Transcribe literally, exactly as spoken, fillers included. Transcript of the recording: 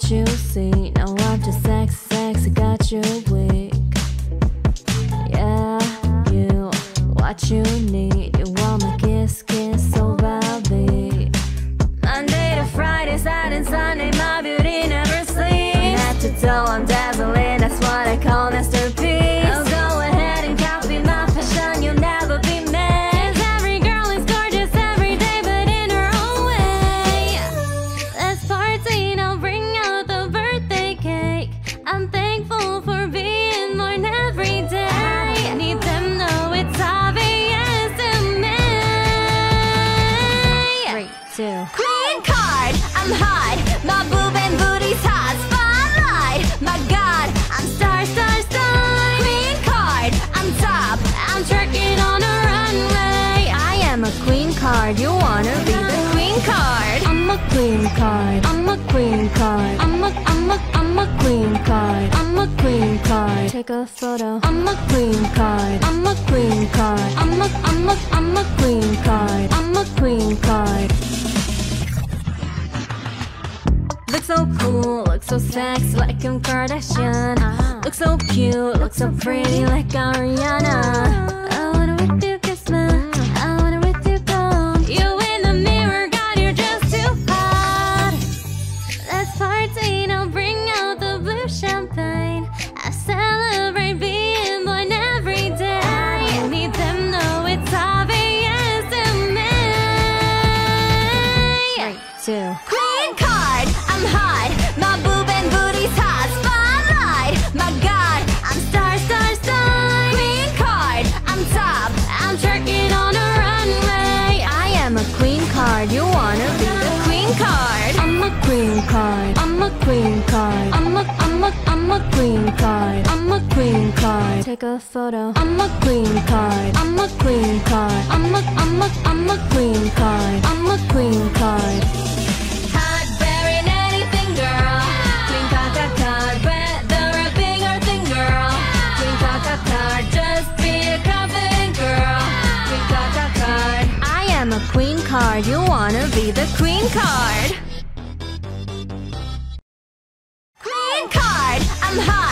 what you see. Now I'm just sexy, sexy, got you weak. Yeah, you, what you need. You want my kiss, kiss so badly. Monday to Friday, Saturday, Sunday, my beauty never sleeps. From head to toe, I'm dazzling, that's what I call masterpiece. I'll go ahead and copy my fashion, you'll never be me. Cause every girl is gorgeous every day, but in her own way. Let's party, now bring out the birthday cake. I'm thankful for being born every day. I need them know it's obvious to me. Three, two. Queencard, I'm hot. My boob and booty's hot. Spotlight, my God, I'm star, star, star. Queencard, I'm top. I'm twerking on a runway. I am a queen card. You wanna be the queen card? I'm a queen card. I'm a queen card. I'm a, I'm a, I'm a queen card. I'm a queen card. Take a photo. I'm a queen card. I'm a queen card. I'm a, I'm a, I'm a queen card. I'm a queen card. Look so cool, look so sexy like Kim Kardashian. Look so cute, look so pretty like Ariana. I wanna with you kiss me, I wanna with you go. You in the mirror, God, you're just too hot. Let's party, now bring out the blue champagne. I celebrate being born every day. I need them know it's obvious to me. Three, two. Queencard, I'm hot. My boob and booty's hot. Spotlight, my God, I'm star, star, star. Queencard, I'm top. I'm twerking on a runway. I am a queen card. You wanna be the queen card? I'm a queen card. I'm a queen card. I'm a, I'm a, I'm a queen card. I'm a queen card. Take a photo. I'm a queen card. I'm a queen card. I'm a, I'm a, I'm a queen card. I'm a queen card. Hot berry anything, girl. Queen caca card. Whether a big or thin, girl. Queen caca card. Just be a confident girl. Queen caca card. I am a queen card. You wanna be the queen card? Queen card, I'm hot.